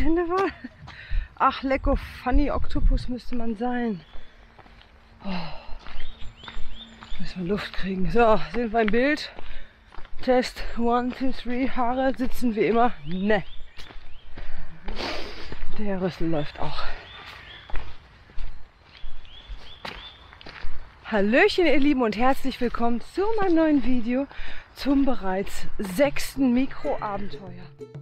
Ende war. Ach, lecko, Funny Octopus müsste man sein. Oh. Müssen wir Luft kriegen. So, sind wir im Bild. Test 1, 2, 3. Haare sitzen wie immer. Ne. Der Rüssel läuft auch. Hallöchen ihr Lieben und herzlich willkommen zu meinem neuen Video zum bereits 6. Mikroabenteuer.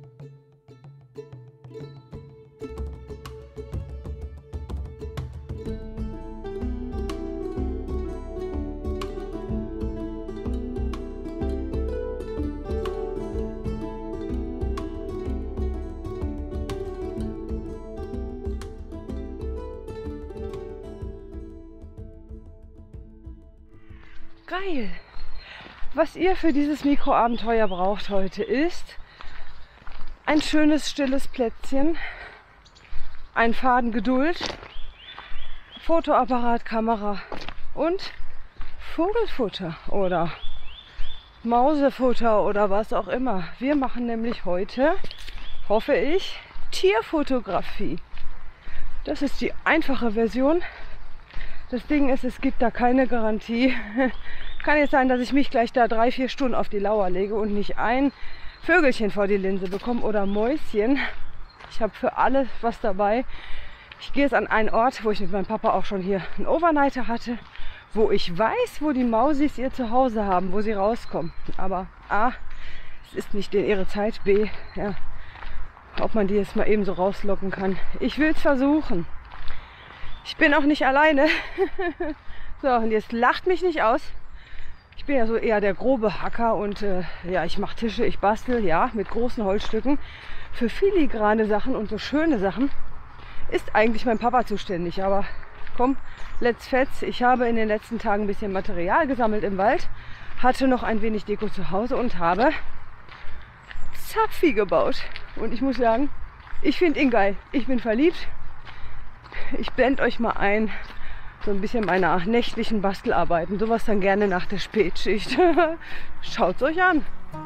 Geil! Was ihr für dieses Mikroabenteuer braucht heute ist ein schönes stilles Plätzchen, ein Faden Geduld, Fotoapparat, Kamera und Vogelfutter oder Mausefutter oder was auch immer. Wir machen nämlich heute, hoffe ich, Tierfotografie. Das ist die einfache Version. Das Ding ist, es gibt da keine Garantie. Kann jetzt sein, dass ich mich gleich da 3-4 Stunden auf die Lauer lege und nicht ein Vögelchen vor die Linse bekomme oder Mäuschen. Ich habe für alles was dabei. Ich gehe jetzt an einen Ort, wo ich mit meinem Papa auch schon hier einen Overnighter hatte, wo ich weiß, wo die Mausis ihr Zuhause haben, wo sie rauskommen. Aber A, es ist nicht in ihre Zeit. B, ja, ob man die jetzt mal eben so rauslocken kann. Ich will es versuchen. Ich bin auch nicht alleine. So, und jetzt lacht mich nicht aus. Ich bin ja so eher der grobe Hacker und ja, ich mache Tische, ich bastel, ja, mit großen Holzstücken. Für filigrane Sachen und so schöne Sachen ist eigentlich mein Papa zuständig. Aber komm, let's fetz. Ich habe in den letzten Tagen ein bisschen Material gesammelt im Wald, hatte noch ein wenig Deko zu Hause und habe Zapfi gebaut. Und ich muss sagen, ich finde ihn geil. Ich bin verliebt. Ich blende euch mal ein, so ein bisschen meiner nächtlichen Bastelarbeiten. Sowas dann gerne nach der Spätschicht. Schaut's euch an.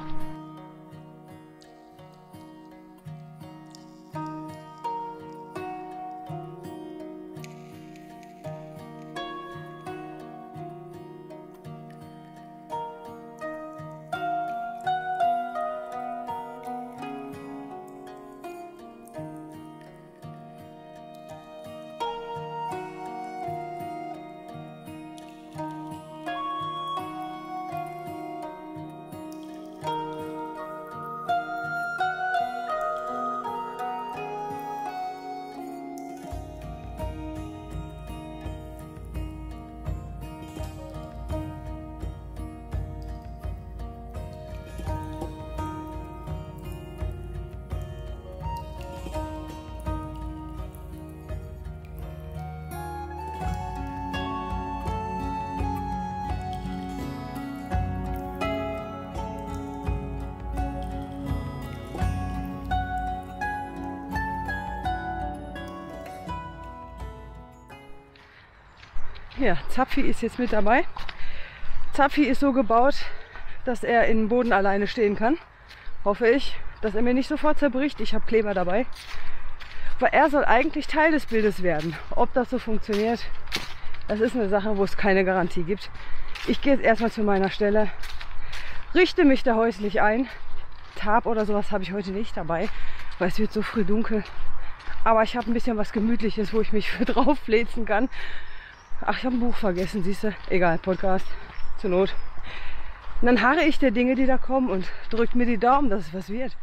Ja, Zapfi ist jetzt mit dabei. Zapfi ist so gebaut, dass er im Boden alleine stehen kann. Hoffe ich, dass er mir nicht sofort zerbricht. Ich habe Kleber dabei. Weil er soll eigentlich Teil des Bildes werden. Ob das so funktioniert, das ist eine Sache, wo es keine Garantie gibt. Ich gehe jetzt erstmal zu meiner Stelle, richte mich da häuslich ein. Tarp oder sowas habe ich heute nicht dabei, weil es wird so früh dunkel. Aber ich habe ein bisschen was Gemütliches, wo ich mich für drauf fläzen kann. Ach, ich habe ein Buch vergessen, siehst du? Egal, Podcast, zur Not. Und dann harre ich der Dinge, die da kommen und drückt mir die Daumen, dass es was wird.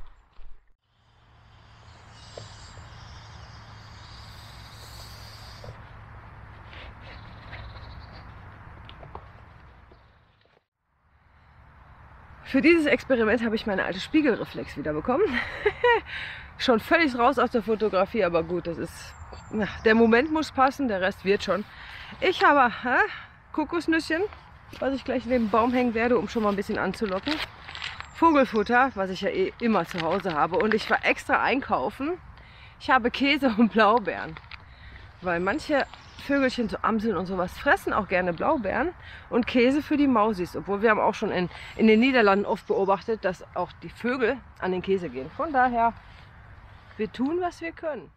Für dieses Experiment habe ich meine alte Spiegelreflex wieder bekommen. Schon völlig raus aus der Fotografie, aber gut, das ist... Ja, der Moment muss passen, der Rest wird schon. Ich habe Kokosnüsschen, was ich gleich neben dem Baum hängen werde, um schon mal ein bisschen anzulocken. Vogelfutter, was ich ja eh immer zu Hause habe. Und ich war extra einkaufen. Ich habe Käse und Blaubeeren. Weil manche Vögelchen, so Amseln und sowas, fressen auch gerne Blaubeeren und Käse für die Mausis. Obwohl wir haben auch schon in den Niederlanden oft beobachtet, dass auch die Vögel an den Käse gehen. Von daher Wir tun, was wir können.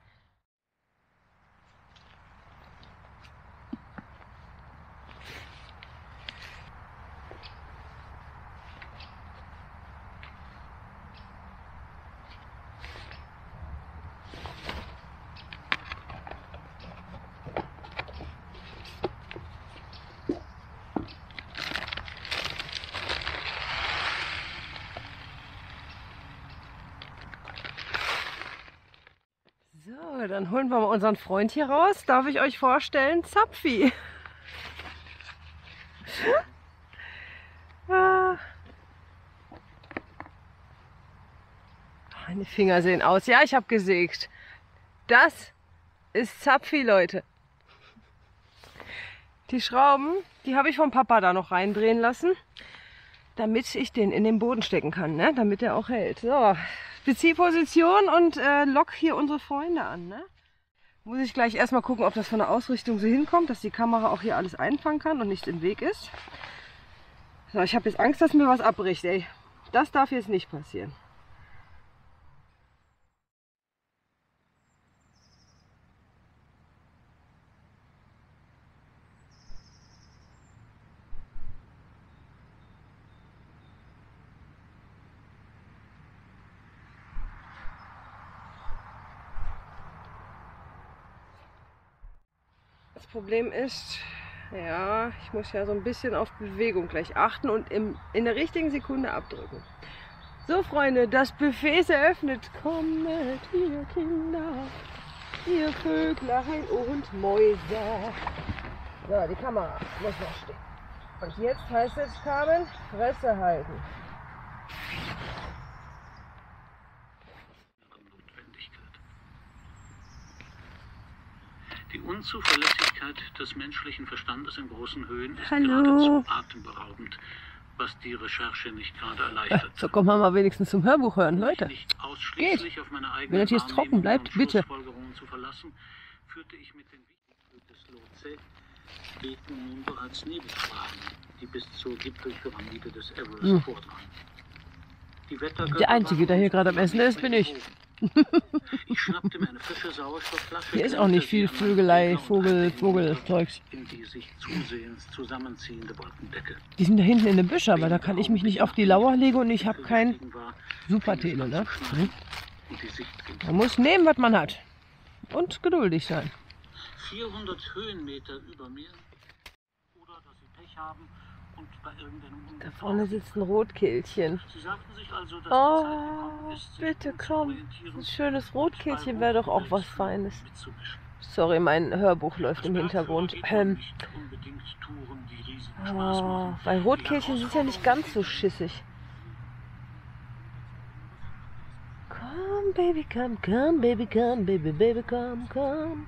So, dann holen wir mal unseren Freund hier raus. Darf ich euch vorstellen? Zapfi. Meine Finger sehen aus. Ja, ich habe gesägt. Das ist Zapfi, Leute. Die Schrauben, die habe ich vom Papa da noch reindrehen lassen, damit ich den in den Boden stecken kann, ne? Damit er auch hält. So, Beziehposition und lock hier unsere Freunde an. Ne? Muss ich gleich erstmal gucken, ob das von der Ausrichtung so hinkommt, dass die Kamera auch hier alles einfangen kann und nichts im Weg ist. So, ich habe jetzt Angst, dass mir was abbricht. Ey. Das darf jetzt nicht passieren. Das Problem ist, ja, ich muss ja so ein bisschen auf Bewegung gleich achten und in der richtigen Sekunde abdrücken. So, Freunde, das Buffet ist eröffnet. Kommet, ihr Kinder, ihr Vöglein und Mäuse. So, die Kamera muss noch stehen. Und jetzt heißt es, Carmen, Fresse halten. Die Unzuverlässigkeit des menschlichen Verstandes in großen Höhen ist geradezu atemberaubend, was die Recherche nicht gerade erleichtert. So kommen wir mal wenigstens zum Hörbuch hören, Leute. Nicht ausschließlich Geht. auf meine eigene Wenn das jetzt trocken bleibt, bitte. Schlussfolgerungen zu verlassen, führte ich mit den Wichtigkeiten des Lhotse gegen nun bereits Nebelschwaden, die bis zur Gipfelpyramide des Everest vordrangen. Die Wettergötter Der Einzige, der hier gerade am Essen ist, bin ich. Ich schnappte mir eine frische Sauerstoffflasche. Hier ist auch nicht viel Vögelei, Vogelzeugs. In die sich zusehends zusammenziehende Wolkendecke. Die sind da hinten in den Büschen, aber da kann ich mich nicht auf die Lauer legen und ich habe kein Super-Tele, ne? Man muss nehmen, was man hat. Und geduldig sein. 400 Höhenmeter über mir. Oder dass sie Pech haben und bei irgendeinem Unglück. Da vorne sitzt ein Rotkehlchen. Sie sagten sich also, dass Oh, die Zeit gekommen ist, sich bitte komm. umzuorientieren Ein schönes Rotkehlchen und wäre doch auch bei was Feines. mitzumischen. Sorry, mein Hörbuch läuft im Hintergrund. Nicht unbedingt Touren, die riesigen Spaß Oh, machen. weil Rotkehlchen sind ja nicht ganz so schissig. Komm, Baby, komm, komm, Baby, komm, Baby, Baby, komm, komm.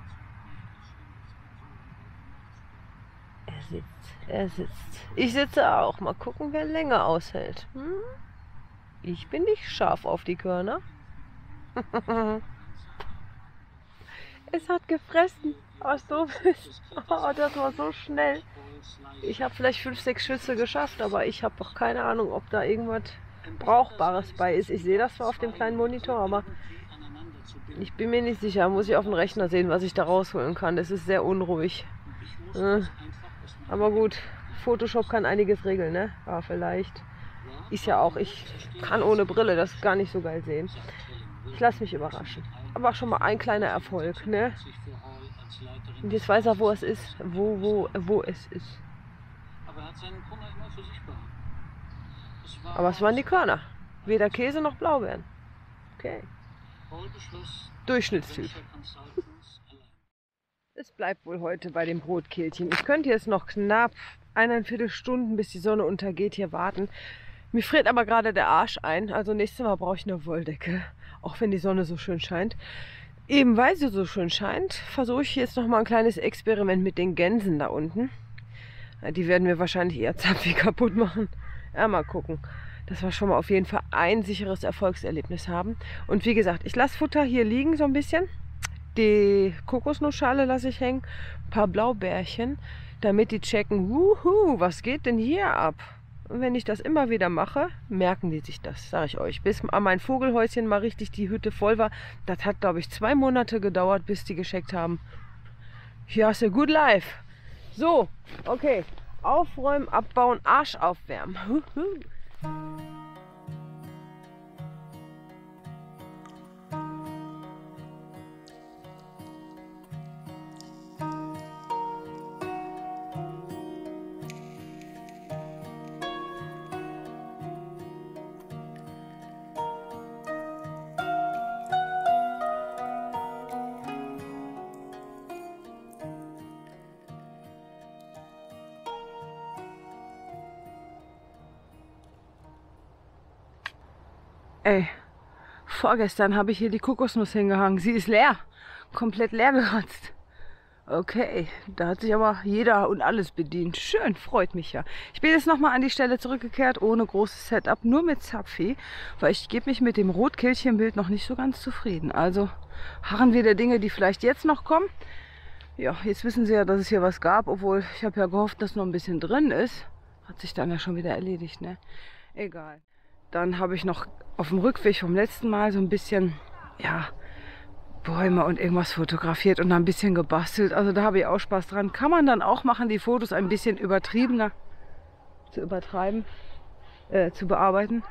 Er sitzt. Ich sitze auch. Mal gucken, wer länger aushält. Hm? Ich bin nicht scharf auf die Körner. Es hat gefressen. Was doof ist. Oh, das war so schnell. Ich habe vielleicht 5, 6 Schüsse geschafft, aber ich habe doch keine Ahnung, ob da irgendwas Brauchbares bei ist. Ich sehe das zwar auf dem kleinen Monitor, aber ich bin mir nicht sicher. Muss ich auf dem Rechner sehen, was ich da rausholen kann. Das ist sehr unruhig. Aber gut, Photoshop kann einiges regeln, ne? Ja, vielleicht. Ist ja auch, ich kann ohne Brille das gar nicht so geil sehen. Ich lasse mich überraschen. Aber schon mal ein kleiner Erfolg, ne? Und jetzt weiß er, wo es ist. Wo es ist. Aber es waren die Körner. Weder Käse noch Blaubeeren. Okay. Durchschnittstyp. Es bleibt wohl heute bei dem Brotkehlchen. Ich könnte jetzt noch knapp 1,25 Stunden, bis die Sonne untergeht, hier warten. Mir friert aber gerade der Arsch ein. Also nächstes Mal brauche ich eine Wolldecke. Auch wenn die Sonne so schön scheint. Eben weil sie so schön scheint, versuche ich jetzt noch mal ein kleines Experiment mit den Gänsen da unten. Die werden wir wahrscheinlich eher Zapfi kaputt machen. Ja, mal gucken. Dass wir schon mal auf jeden Fall ein sicheres Erfolgserlebnis haben. Und wie gesagt, ich lasse Futter hier liegen so ein bisschen. Die Kokosnussschale lasse ich hängen. Ein paar Blaubeerchen, damit die checken, wuhu, was geht denn hier ab? wenn ich das immer wieder mache, merken die sich das, sage ich euch. Bis an mein Vogelhäuschen mal richtig die Hütte voll war, das hat, glaube ich, 2 Monate gedauert, bis die gescheckt haben. Ja, ist a good life. So, okay. Aufräumen, abbauen, Arsch aufwärmen. Ey, vorgestern habe ich hier die Kokosnuss hingehangen. Sie ist leer. Komplett leer geratzt. Okay, da hat sich aber jeder und alles bedient. Schön, freut mich ja. Ich bin jetzt nochmal an die Stelle zurückgekehrt, ohne großes Setup, nur mit Zapfi, weil ich gebe mich mit dem Rotkehlchenbild noch nicht so ganz zufrieden. Also harren wir der Dinge, die vielleicht jetzt noch kommen. Ja, jetzt wissen Sie ja, dass es hier was gab, obwohl ich habe ja gehofft, dass noch ein bisschen drin ist. Hat sich dann ja schon wieder erledigt, ne? Egal. Dann habe ich noch auf dem Rückweg vom letzten Mal so ein bisschen, ja, Bäume und irgendwas fotografiert und dann ein bisschen gebastelt. Also da habe ich auch Spaß dran. Kann man dann auch machen, die Fotos ein bisschen übertriebener zu bearbeiten.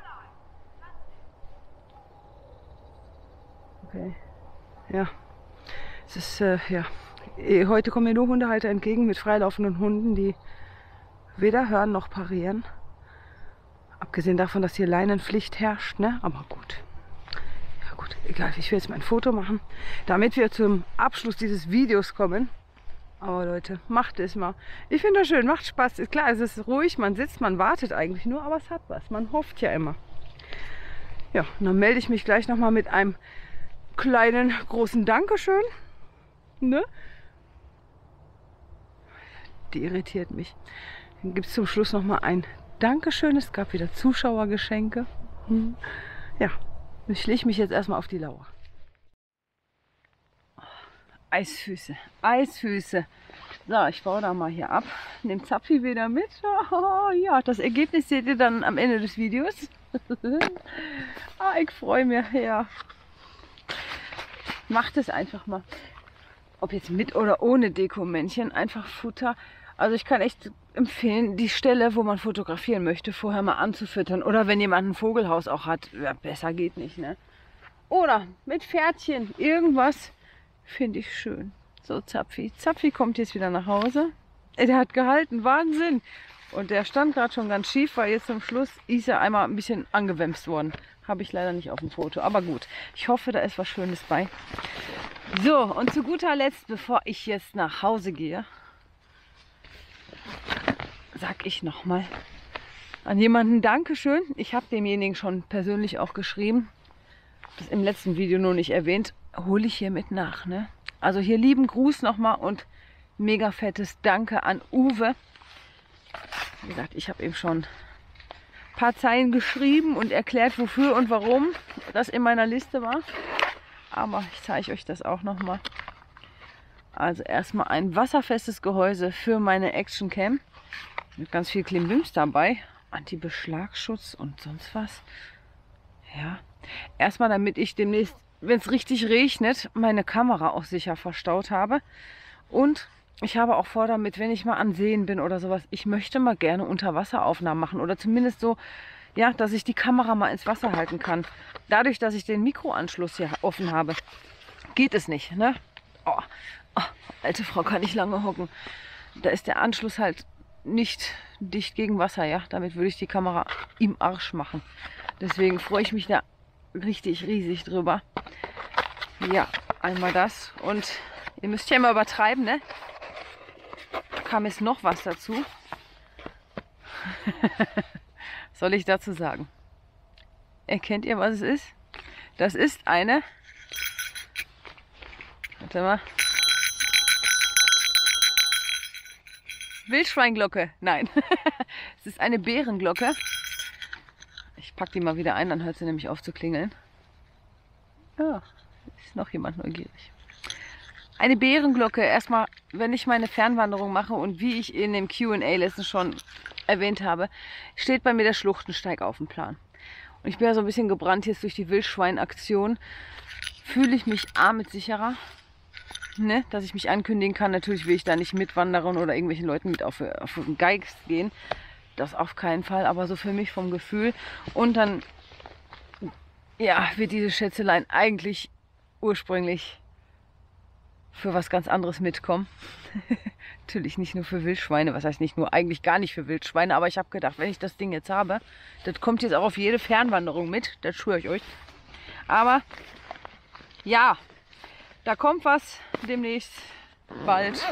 Okay. Ja. Es ist, ja. Heute kommen mir nur Hundehalter entgegen mit freilaufenden Hunden, die weder hören noch parieren. Abgesehen davon, dass hier Leinenpflicht herrscht, ne? Aber gut. Ja gut, egal. Ich will jetzt mein Foto machen, damit wir zum Abschluss dieses Videos kommen. Aber Leute, macht es mal. Ich finde das schön, macht Spaß. Ist klar, es ist ruhig, man sitzt, man wartet eigentlich nur, aber es hat was. Man hofft ja immer. Ja, und dann melde ich mich gleich nochmal mit einem kleinen, großen Dankeschön. Ne? Die irritiert mich. Dann gibt es zum Schluss nochmal ein Dankeschön. Es gab wieder Zuschauergeschenke. Ja, ich lege mich jetzt erstmal auf die Lauer. Oh, Eisfüße, Eisfüße. So, ich baue da mal hier ab. Nehme Zapfi wieder mit. Oh, ja, das Ergebnis seht ihr dann am Ende des Videos. Ich freue mich. Ja. Macht es einfach mal. Ob jetzt mit oder ohne Dekomännchen, einfach Futter. Also ich kann echt empfehlen, die Stelle, wo man fotografieren möchte, vorher mal anzufüttern. Oder wenn jemand ein Vogelhaus auch hat, ja, besser geht nicht, ne? Oder mit Pferdchen, irgendwas, finde ich schön. So, Zapfi. Zapfi kommt jetzt wieder nach Hause. Der hat gehalten, Wahnsinn. Und der stand gerade schon ganz schief, weil jetzt zum Schluss ist er einmal ein bisschen angewämst worden. Habe ich leider nicht auf dem Foto, aber gut. Ich hoffe, da ist was Schönes bei. So, und zu guter Letzt, bevor ich jetzt nach Hause gehe, sag ich nochmal an jemanden Dankeschön. Ich habe demjenigen schon persönlich auch geschrieben. Das im letzten Video nur nicht erwähnt. Hole ich hiermit nach. Ne? Also hier lieben Gruß nochmal und mega fettes Danke an Uwe. Wie gesagt, ich habe eben schon ein paar Zeilen geschrieben und erklärt, wofür und warum das in meiner Liste war. Aber ich zeige euch das auch nochmal. Also erstmal ein wasserfestes Gehäuse für meine Actioncam. Mit ganz viel Klimbims dabei. Anti-Beschlagsschutz und sonst was. Ja. Erstmal, damit ich demnächst, wenn es richtig regnet, meine Kamera auch sicher verstaut habe. Und ich habe auch vor damit, wenn ich mal an Seen bin oder sowas, ich möchte mal gerne Unterwasseraufnahmen machen. Oder zumindest so, ja, dass ich die Kamera mal ins Wasser halten kann. Dadurch, dass ich den Mikroanschluss hier offen habe, geht es nicht, ne? Oh, alte Frau kann nicht lange hocken. Da ist der Anschluss halt nicht dicht gegen Wasser, ja. Damit würde ich die Kamera im Arsch machen. Deswegen freue ich mich da richtig riesig drüber. Ja, einmal das. Und ihr müsst ja immer übertreiben, ne? Da kam jetzt noch was dazu. Was soll ich dazu sagen? Erkennt ihr, was es ist? Das ist eine... Warte mal. Wildschweinglocke. Nein. Es ist eine Bärenglocke. Ich packe die mal wieder ein, dann hört sie nämlich auf zu klingeln. Ja, ist noch jemand neugierig. Eine Bärenglocke. Erstmal, wenn ich meine Fernwanderung mache und wie ich in dem Q&A letztens schon erwähnt habe, steht bei mir der Schluchtensteig auf dem Plan. Und ich bin ja so ein bisschen gebrannt jetzt durch die Wildschweinaktion. Fühle ich mich mit sicherer, ne, dass ich mich ankündigen kann. Natürlich will ich da nicht mitwandern oder irgendwelchen Leuten mit auf den Geist gehen. Das auf keinen Fall, aber so für mich vom Gefühl. Und dann, ja, wird diese Schätzelein eigentlich ursprünglich für was ganz anderes mitkommen. Natürlich nicht nur für Wildschweine, was heißt nicht nur, eigentlich gar nicht für Wildschweine, aber ich habe gedacht, wenn ich das Ding jetzt habe, das kommt jetzt auch auf jede Fernwanderung mit, das schwöre ich euch. Aber ja, da kommt was demnächst, bald,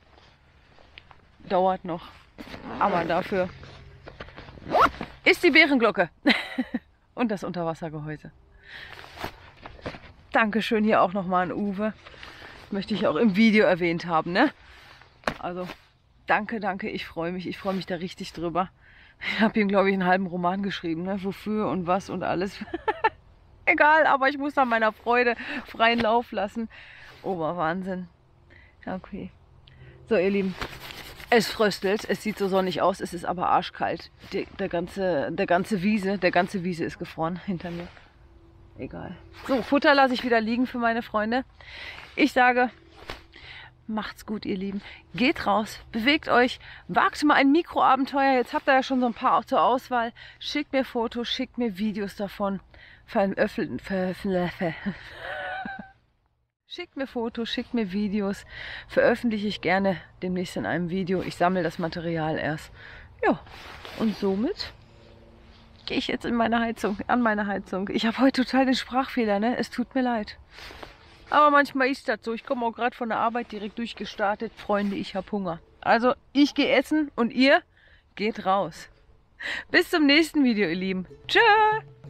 dauert noch, aber dafür ist die Bärenglocke und das Unterwassergehäuse. Dankeschön hier auch nochmal an Uwe. Möchte ich auch im Video erwähnt haben, ne? Also, danke, ich freue mich da richtig drüber. Ich habe ihm, glaube ich, einen halben Roman geschrieben, ne? Wofür und was und alles. Egal, aber ich muss da meiner Freude freien Lauf lassen. Oberwahnsinn. Okay. So, ihr Lieben, es fröstelt, es sieht so sonnig aus, es ist aber arschkalt. Der ganze Wiese ist gefroren hinter mir. Egal. So, Futter lasse ich wieder liegen für meine Freunde. Ich sage, macht's gut, ihr Lieben. Geht raus, bewegt euch, wagt mal ein Mikroabenteuer. Jetzt habt ihr ja schon so ein paar auch zur Auswahl. Schickt mir Fotos, schickt mir Videos davon. Schickt mir Fotos, schickt mir Videos. Veröffentliche ich gerne demnächst in einem Video. Ich sammle das Material erst. Ja, und somit gehe ich jetzt an meine Heizung. Ich habe heute total den Sprachfehler, ne? Es tut mir leid. Aber manchmal ist das so. Ich komme auch gerade von der Arbeit direkt durchgestartet. Freunde, ich habe Hunger. Also, ich gehe essen und ihr geht raus. Bis zum nächsten Video, ihr Lieben. Tschö!